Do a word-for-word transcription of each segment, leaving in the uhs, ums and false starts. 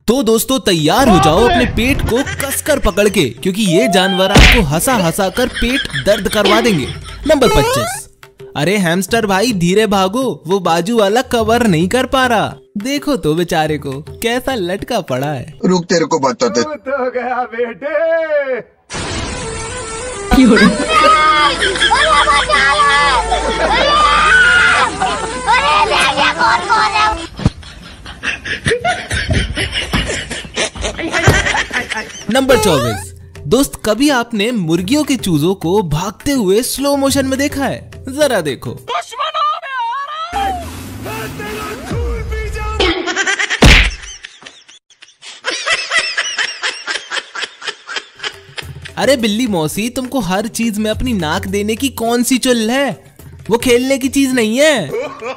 तो दोस्तों तैयार हो जाओ अपने पेट को कसकर पकड़ के, क्योंकि ये जानवर आपको हंसा हंसा कर पेट दर्द करवा देंगे। नंबर पच्चीस। अरे हैमस्टर भाई धीरे भागो, वो बाजू वाला कवर नहीं कर पा रहा। देखो तो बेचारे को कैसा लटका पड़ा है। रुक तेरे को बताते। तो गया बेटे। नंबर चौबीस। दोस्त कभी आपने मुर्गियों के चूजों को भागते हुए स्लो मोशन में देखा है? जरा देखो। अरे बिल्ली मौसी, तुमको हर चीज में अपनी नाक देने की कौन सी चुल है? वो खेलने की चीज नहीं है।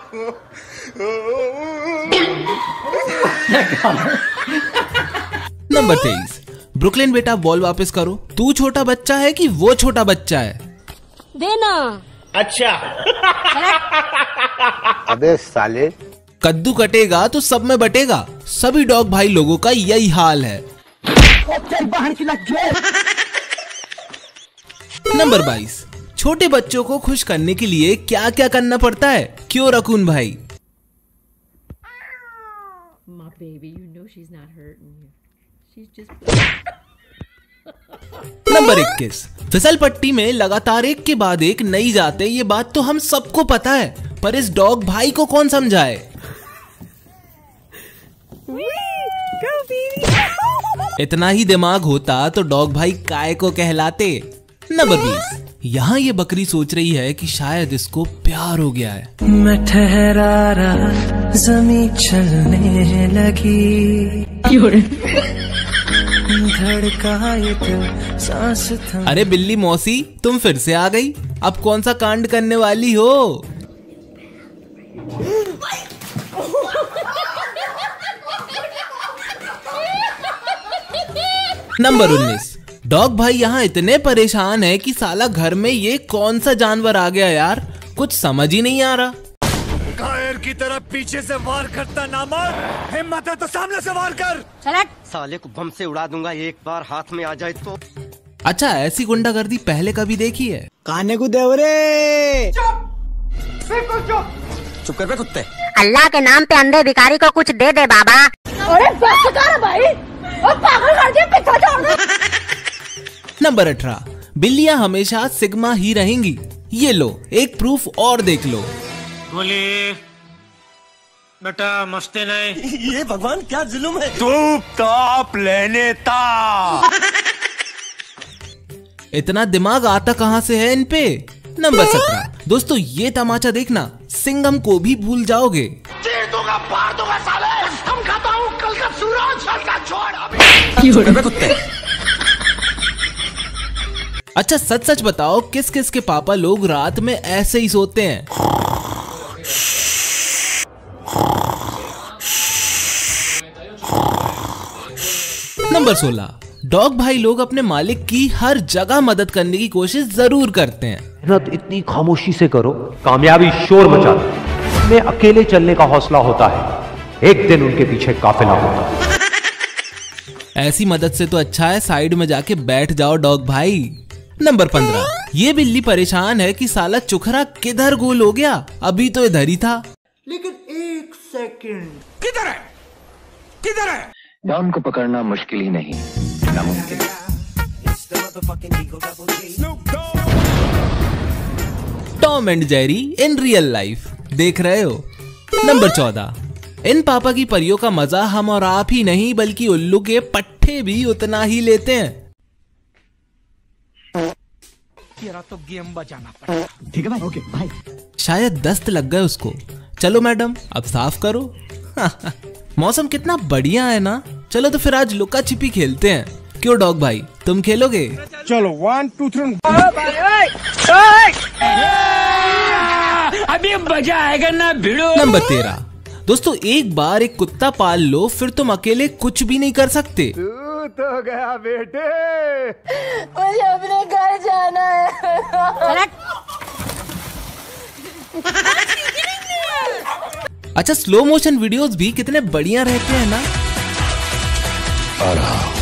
नंबर तेईस। ब्रुकलिन बेटा बॉल वापस करो। तू छोटा बच्चा है कि वो छोटा बच्चा है? देना। अच्छा। अबे साले। कद्दू कटेगा तो सब में बटेगा। सभी डॉग भाई लोगों का यही हाल है। नंबर बाईस। छोटे बच्चों को खुश करने के लिए क्या क्या करना पड़ता है? क्यों रकून भाई? My baby, you know she's not hurting you. She's just. Number इक्कीस। फिसल पट्टी में लगातार एक के बाद एक नहीं जाते, ये बात तो हम सबको पता है, पर इस डॉग भाई को कौन समझाए? इतना ही दिमाग होता तो डॉग भाई काय को कहलाते। नंबर बीस। यहाँ ये बकरी सोच रही है कि शायद इसको प्यार हो गया है। मैं ठहरा रहा, ज़मीं चलने लगी, धड़का ये दिल, सांस थम। अरे बिल्ली मौसी, तुम फिर से आ गई। अब कौन सा कांड करने वाली हो? नंबर उन्नीस। डॉग भाई यहाँ इतने परेशान है कि साला घर में ये कौन सा जानवर आ गया यार, कुछ समझ ही नहीं आ रहा। कायर की तरफ पीछे से वार करता नामर्द, हिम्मत है तो सामने से वार कर। साले को बम से उड़ा दूंगा एक बार हाथ में आ जाए तो। अच्छा, ऐसी गुंडागर्दी पहले कभी देखी है? काने को देवरे। चुप कर बे कुत्ते। अल्लाह के नाम पे अंधे भिखारी को कुछ दे दे बाबा। अरे बस कर भाई, और पागल कर दिया, पीछे छोड़ दे। नंबर अठारह। बिल्लियां हमेशा सिग्मा ही रहेंगी। ये लो एक प्रूफ और देख लो। बोले बेटा मस्ते नहीं। ये भगवान क्या जुल्म है। तू ताप लेने ता। इतना दिमाग आता कहां से है इन पे? नंबर सत्रह। दोस्तों ये तमाचा देखना, सिंघम को भी भूल जाओगे। चीर दूंगा, फाड़ दूंगा साले। हम खाता हूँ कल का सूरज, कल का छोड़ अभी। कुत्ते। अच्छा सच सच बताओ, किस किस के पापा लोग रात में ऐसे ही सोते हैं? नंबर सोलह। डॉग भाई लोग अपने मालिक की हर जगह मदद करने की कोशिश जरूर करते हैं। मेहनत इतनी खामोशी से करो, कामयाबी शोर मचा दे। में अकेले चलने का हौसला होता है, एक दिन उनके पीछे काफिला होता है। ऐसी मदद से तो अच्छा है साइड में जाके बैठ जाओ डॉग भाई। नंबर पंद्रह। ये बिल्ली परेशान है कि साला चुखरा किधर गोल हो गया, अभी तो इधर ही था। लेकिन एक सेकंड, किधर है, किधर है? डॉन को पकड़ना मुश्किल ही नहीं, नामुमकिन। Tom and Jerry in real life देख रहे हो। नंबर चौदह। इन पापा की परियों का मजा हम और आप ही नहीं बल्कि उल्लू के पट्टे भी उतना ही लेते हैं। तेरा तो गेम बजाना पड़ेगा। ठीक है भाई, ओके भाई। शायद दस्त लग गए उसको। चलो मैडम अब साफ करो। मौसम कितना बढ़िया है ना। चलो तो फिर आज लुका छिपी खेलते हैं। क्यों डॉग भाई, तुम खेलोगे? चलो वन टू थ्री। अभी मजा आएगा ना भिड़ो। नंबर तेरह। दोस्तों एक बार एक कुत्ता पाल लो, फिर तुम अकेले कुछ भी नहीं कर सकते। तू तो गया बेटे। मुझे अपने घर जाना है। अच्छा स्लो मोशन वीडियोस भी कितने बढ़िया रहते हैं ना। आ रहा हूं।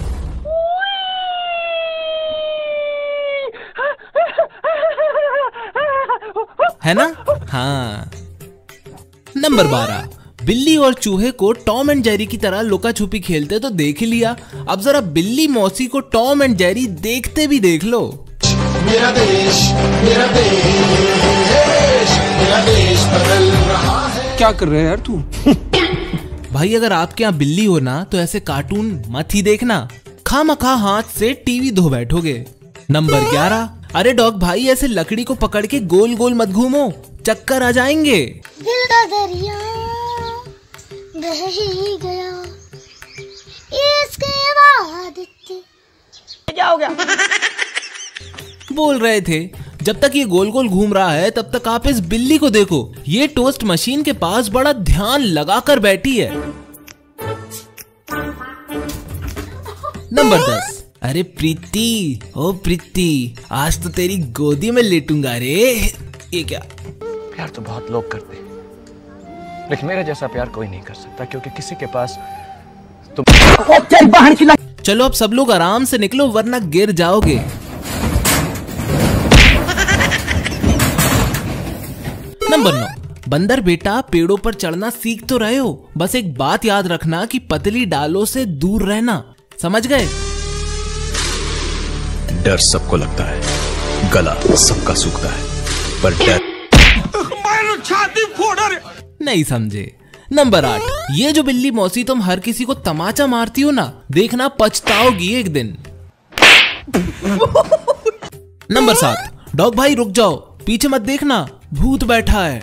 है ना? हाँ। नंबर बारह, बिल्ली और चूहे को टॉम एंड जेरी की तरह लुका छुपी खेलते तो देख ही लिया, अब जरा बिल्ली मौसी को टॉम एंड जेरी देखते भी देख लो। मेरा देश, मेरा देश, मेरा देश बदल रहा है। क्या कर रहे हैं यार तू? भाई अगर आपके यहाँ बिल्ली हो ना तो ऐसे कार्टून मत ही देखना, खामखा हाथ से टीवी धो बैठोगे। नंबर ग्यारह, अरे डॉग भाई ऐसे लकड़ी को पकड़ के गोल गोल मत घूमो, चक्कर आ जाएंगे। दिल का दरिया बह ही गया, इसके बाद क्या हो गया? बोल रहे थे जब तक ये गोल गोल घूम रहा है तब तक आप इस बिल्ली को देखो, ये टोस्ट मशीन के पास बड़ा ध्यान लगाकर बैठी है। नंबर दस, अरे प्रीति, ओ प्रीति, आज तो तेरी गोदी में लेटूंगा रे। ये क्या? प्यार तो बहुत लोग करते हैं, लेकिन मेरे जैसा प्यार कोई नहीं कर सकता, क्योंकि किसी के पास तुम। चलो अब सब लोग आराम से निकलो वरना गिर जाओगे। नंबर नौ, बंदर बेटा पेड़ों पर चढ़ना सीख तो रहे हो, बस एक बात याद रखना कि पतली डालों से दूर रहना, समझ गए? डर सबको लगता है, गला सबका सूखता है, पर डर छाती फोड़ा रे। नहीं समझे। नंबर आठ, ये जो बिल्ली मौसी तुम हर किसी को तमाचा मारती हो ना, देखना पछताओगी एक दिन। नंबर सात, डॉग भाई रुक जाओ, पीछे मत देखना, भूत बैठा है।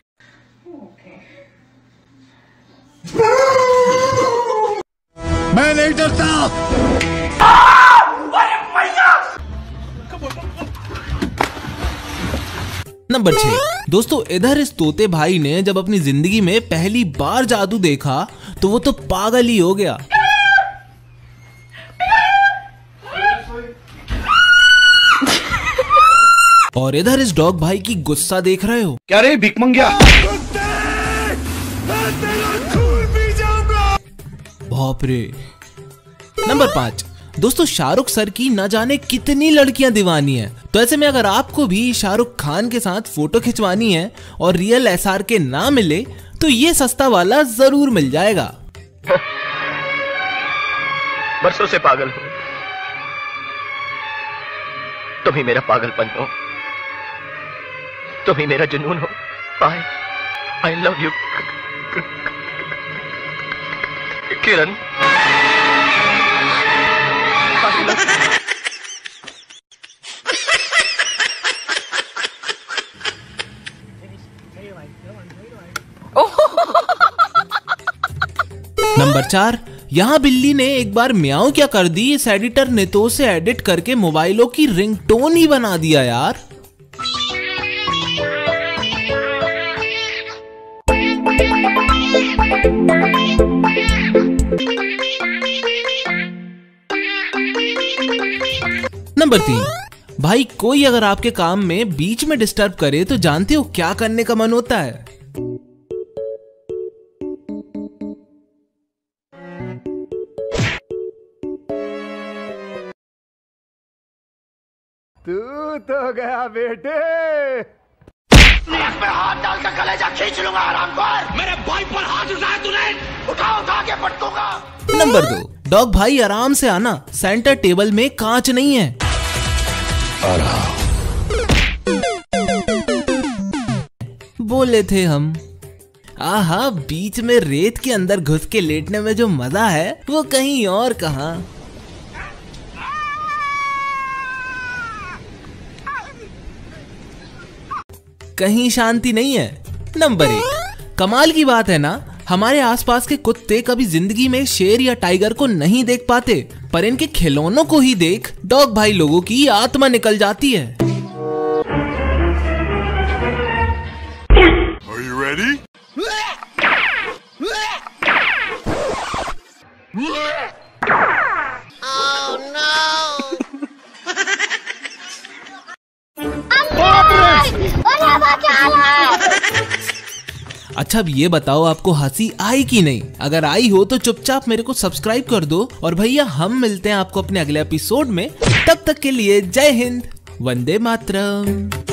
मैं नहीं डरता। नंबर छह, दोस्तों इधर इस तोते भाई ने जब अपनी जिंदगी में पहली बार जादू देखा तो वो तो पागल ही हो गया। और इधर इस डॉग भाई की गुस्सा देख रहे हो। क्या रे भिख मंगिया? बाप रे। नंबर पांच, दोस्तों शाहरुख सर की न जाने कितनी लड़कियां दीवानी हैं, तो ऐसे में अगर आपको भी शाहरुख खान के साथ फोटो खिंचवानी है और रियल एस आर के ना मिले तो ये सस्ता वाला जरूर मिल जाएगा। बरसों से पागल हूं, तुम ही मेरा पागलपन हो, तुम ही मेरा जुनून हो। I I love you Kiran. Number चार, यहाँ बिल्ली ने एक बार म्याऊ क्या कर दी, इस एडिटर ने तो उसे एडिट करके मोबाइलों की रिंगटोन ही बना दिया यार। नंबर तीन, भाई कोई अगर आपके काम में बीच में डिस्टर्ब करे तो जानते हो क्या करने का मन होता है? तू तो गया बेटे। मैं हाथ डाल कर कलेजा खींच लूंगा हरामखोर। मेरे भाई पर हाथ उठाया तूने, उठा उठा के पटकूंगा। नंबर दो, डॉग भाई आराम से आना, सेंटर टेबल में कांच नहीं है। आ रहा हूं। बोले थे हम। आहा, बीच में रेत के अंदर घुस के लेटने में जो मजा है वो कहीं और कहां। कहीं शांति नहीं है। नंबर एक, कमाल की बात है ना, हमारे आसपास के कुत्ते कभी जिंदगी में शेर या टाइगर को नहीं देख पाते, पर इनके खिलौनों को ही देख डॉग भाई लोगों की आत्मा निकल जाती है। Are you ready? Oh no! अच्छा अब ये बताओ आपको हंसी आई कि नहीं? अगर आई हो तो चुपचाप मेरे को सब्सक्राइब कर दो। और भैया हम मिलते हैं आपको अपने अगले एपिसोड में, तब तक के लिए जय हिंद, वंदे मातरम।